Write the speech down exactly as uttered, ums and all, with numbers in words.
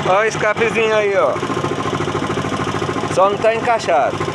Olha o escapezinho aí, ó. Só não tá encaixado.